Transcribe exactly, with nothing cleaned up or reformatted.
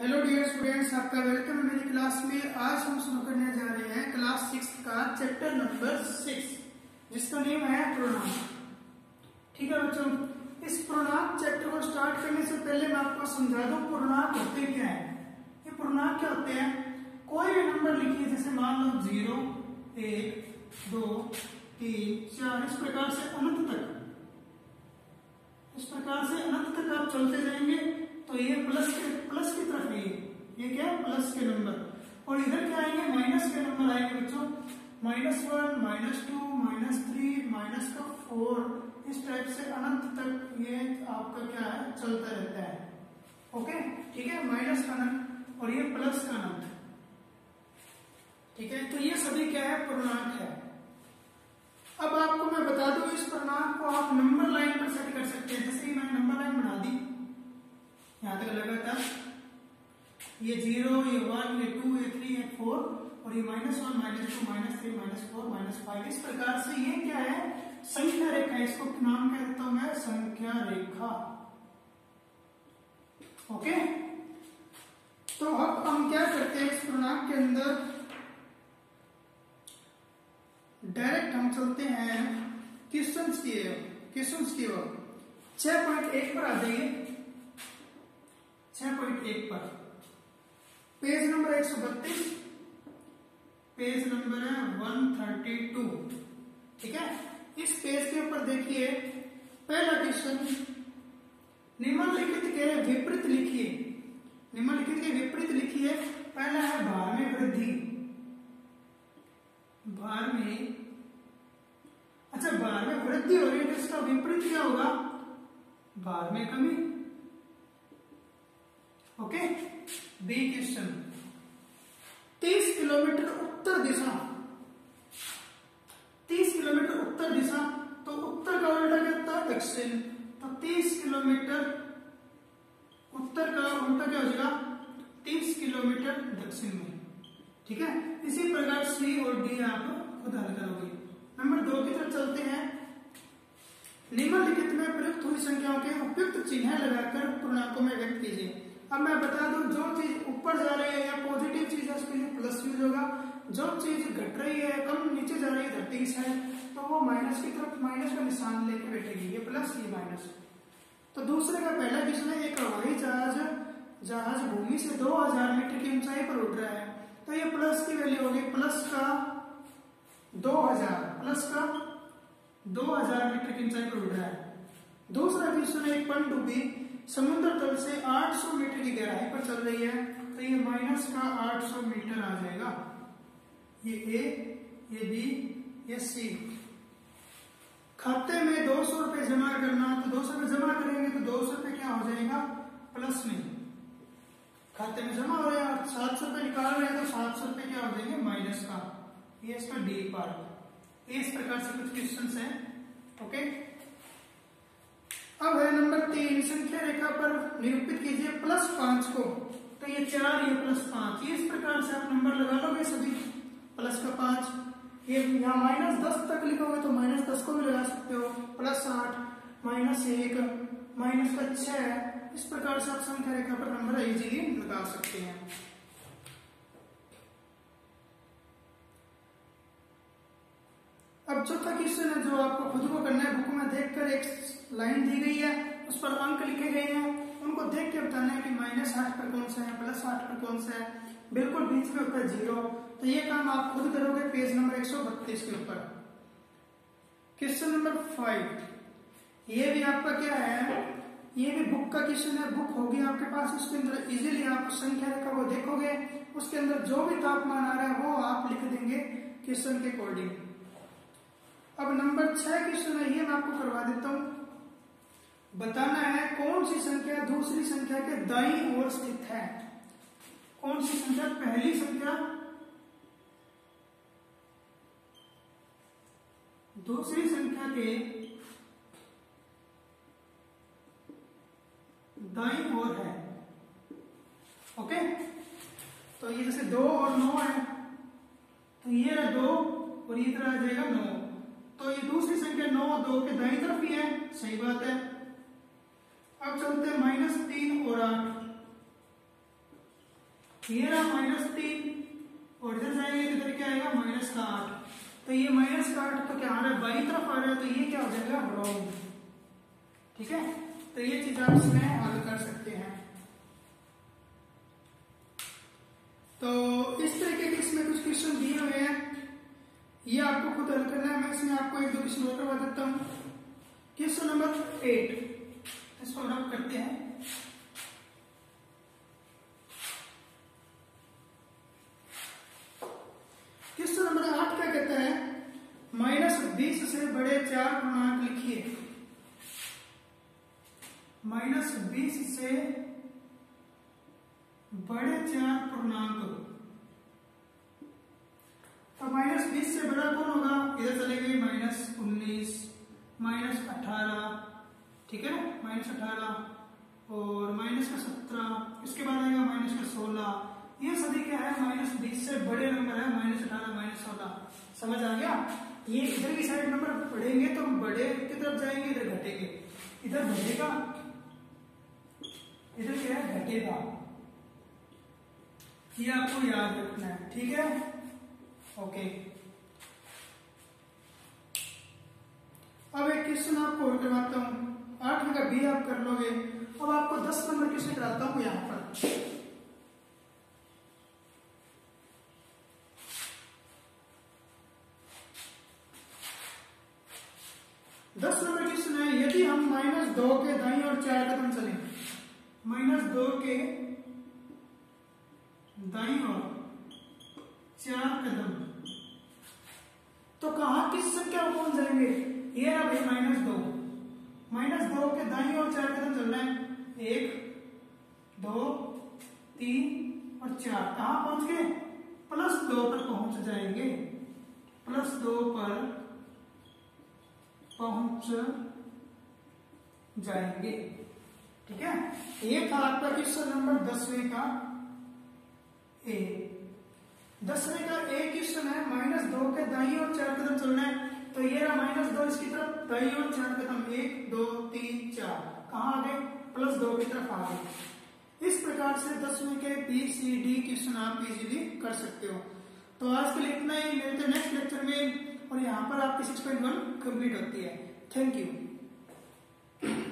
Hello dear students, आपका welcome है मेरी क्लास में। आज हम शुरू करने जा रहे हैं क्लास सिक्स का चैप्टर नंबर सिक्स, जिसका नेम है प्रोनाउन। ठीक है बच्चों, इस प्रोनाउन चैप्टर को स्टार्ट करने से पहले मैं आपको समझा दूं प्रोनाउन होते क्या है। ये प्रोनाउन क्या होते हैं? कोई भी नंबर लिखिए, जैसे मान लो जीरो, एक, दो, तीन, चार, इस प्रकार से अनंत तक, इस प्रकार से अनंत तक आप चलते जाएंगे तो ये प्लस के प्लस की तरफ है। ये क्या है? प्लस के नंबर। और इधर क्या आएंगे? माइनस के नंबर आएंगे बच्चों। Minus one, minus two, minus three, minus का फोर, इस टाइप से अनंत तक ये आपका क्या है? चलता रहता है। ओके, ठीक है। माइनस का अनंत और ये प्लस का अनंत। ठीक है, तो ये सभी क्या है? पूर्णांक है। अब आपको मैं बता दूं, इस पूर्णांक को आप नंबर लाइन पर सेट कर सकते हैं। जैसे ही मैंने नंबर लाइन बना दी, यहां तक लगातार ये जीरो, ये वन, ये टू, ये थ्री, ये फोर, और ये minus one, minus two, minus three, minus four, minus five, इस प्रकार से ये क्या है? संख्या रेखा। इसको नाम क्या देता हूं मैं? संख्या रेखा। ओके, तो अब हम क्या करते हैं, इस पूर्णांक के अंदर डायरेक्ट हम चलते हैं क्वेश्चंस की क्वेश्चंस की ओर। छह पॉइंट एक पर आ जाइए। छह पॉइंट एक पर पेज नंबर एक सौ बत्तीस, पेज नंबर है वन थर्टी टू। ठीक है, इस पेज के ऊपर देखिए पहला क्वेश्चन, निम्नलिखित के विपरीत लिखिए। निम्नलिखित के विपरीत लिखिए। पहला है भार में वृद्धि। भार में, अच्छा भार में वृद्धि हो रही है तो इसका विपरीत क्या होगा? भार में कमी। ओके, बी क्वेश्चन, तीस किलोमीटर उत्तर दिशा। तीस किलोमीटर उत्तर दिशा, तो उत्तर का उल्टा क्या होता है? दक्षिण। तो तीस किलोमीटर उत्तर का उल्टा क्या हो जाएगा? तीस किलोमीटर दक्षिण में। ठीक है, इसी प्रकार सी और डी आप खुद हल करोगे। नंबर दो की तरफ चलते हैं। निम्नलिखित में प्रयुक्त हुई संख्याओं के उपयुक्त चिन्ह लगाकर पूर्णांकों में व्यक्त कीजिए। अब मैं बता दूं, जो चीज ऊपर जा रही है या पॉजिटिव चीज है उसके लिए प्लस यूज होगा। जो चीज घट रही है, कम नीचे जा रही है धरती की साइड, तो वो माइनस की तरफ माइनस का निशान लेके बैठेगी। ये प्लस, ये माइनस। तो दूसरे का पहला क्वेश्चन है, एक हवाई जहाज जहाज भूमि से दो हजार मीटर की ऊंचाई पर उड़ रहा है, तो ये प्लस की वैल्यू होगी प्लस का दो हजार, प्लस का दो हजार मीटर की ऊंचाई पर उड़ रहा है। दूसरा क्वेश्चन है, एक पनडुब्बी समुद्र तल से आठ सौ मीटर की गहराई पर चल रही है, तो ये माइनस का आठ सौ मीटर आ जाएगा। ये ए, ये बी, ये सी। खाते में दो सौ रुपए जमा करना, तो दो सौ रुपए जमा करेंगे तो दो सौ रुपए क्या हो जाएगा? प्लस में। खाते में जमा हो रहा है, सात सौ रुपए निकाल रहे हैं तो सात सौ रुपए क्या हो जाएंगे? माइनस का। ये इसका डी पार्ट। इस प्रकार से कुछ क्वेश्चन है। ओके, अब है नंबर तीन, संख्या रेखा पर निरूपित कीजिए प्लस पांच को। तो ये चार, ये प्लस पांच, ये इस प्रकार से आप नंबर लगा लोगे सभी। प्लस का पांच, ये यहाँ माइनस दस तक लिखोगे तो माइनस दस को भी लगा सकते हो। प्लस आठ, माइनस एक, माइनस का छह, इस प्रकार से आप संख्या रेखा पर नंबर इजीली लगा सकते हैं। अब चौथा क्वेश्चन है जो आपको खुद को करना है। बुक में देखकर एक लाइन दी गई है, उस पर अंक लिखे गए हैं, उनको देख के बताना है कि माइनस आठ पर कौन सा है, प्लस आठ पर कौन सा है, बिल्कुल बीच में होता है जीरो। तो ये काम आप खुद करोगे पेज नंबर एक सौ बत्तीस के ऊपर। क्वेश्चन नंबर फाइव, ये भी आपका क्या है? ये भी बुक का क्वेश्चन है। बुक होगी आपके पास, उसके अंदर इजीली आप संख्या रेखा को देखोगे, उसके अंदर जो भी तापमान आ रहा है वो आप लिख देंगे क्वेश्चन के अकॉर्डिंग। अब नंबर छह क्वेश्चन है, ये मैं आपको करवा देता हूं। बताना है कौन सी संख्या दूसरी संख्या के दाईं ओर स्थित है। कौन सी संख्या पहली संख्या दूसरी संख्या के दाईं ओर है। ओके, तो ये जैसे दो और नौ है, तो ये रहा दो और ये इधर आ जाएगा नौ, तो ये दूसरी संख्या नौ दो के दाईं तरफ ही है। सही बात है। अब चलते हैं माइनस तीन और आठ। ये रहा माइनस तीन और इधर जाएंगे तो इधर क्या आएगा माइनस का आठ। तो ये माइनस का आठ तो क्या आ रहा है बाई तरफ आ रहा है, तो ये क्या हो जाएगा रॉन्ग। ठीक है, तो ये चीज आप इसमें हल कर सकते हैं। तो इस तरीके के इसमें कुछ क्वेश्चन दिए हुए हैं, ये आपको खुद हल करना है। मैं इसमें आपको एक दो क्वेश्चन और करवा देता हूँ। क्वेश्चन नंबर एट, इसको हम करते हैं। क्वेश्चन नंबर आठ क्या कहता है, माइनस बीस से बड़े चार पूर्णांक लिखिए। माइनस बीस से बड़े चार पूर्णांक, तो माइनस बीस से बड़ा कौन होगा, इधर चलेंगे माइनस उन्नीस, माइनस अठारह, ठीक है ना, माइनस अठारह और माइनस का सत्रह, इसके बाद आएगा माइनस का सोलह। ये सभी क्या है माइनस बीस से बड़े नंबर है, माइनस अठारह माइनस सोलह। समझ आ गया। ये इधर की साइड नंबर बढ़ेंगे तो बड़े की तरफ जाएंगे, इधर घटेंगे, इधर बढ़ेगा, इधर क्या है घटेगा। ये आपको याद रखना है, ठीक है। ओके, अब एक क्वेश्चन आपको और करवाता हूं, आठ का बी आप कर लोगे। अब आपको दस नंबर क्वेश्चन कराता हूं यहां पर। दस नंबर क्वेश्चन है, यदि हम माइनस दो के दाईं और चार कदम चलें, माइनस दो के दाईं और चार कदम, तो कहां किस संख्या को पहुंच जाएंगे। ये रहा भाई माइनस दो, माइनस दो के दाईं और चार कदम चल रहे हैं, एक दो तीन और चार, कहां पहुंच गए प्लस दो पर पहुंच जाएंगे, प्लस दो पर पहुंच जाएंगे। ठीक है, ये था आपका क्वेश्चन नंबर दसवें का ए। दसवें का ए क्वेश्चन है, माइनस दो के दाईं और चार कदम चलना है, तो ये रहा माइनस दो इसकी तरफ, दाईं और चार कदम, एक दो तीन चार, कहां आ गए प्लस दो की तरफ आ गए। इस प्रकार से दसवें के बी सी डी क्वेश्चन आप इजीली कर सकते हो। तो आज के लिए इतना ही, मिलते हैं नेक्स्ट लेक्चर में, और यहाँ पर आपकी सिक्स पॉइंट वन कंप्लीट होती है। Thank you.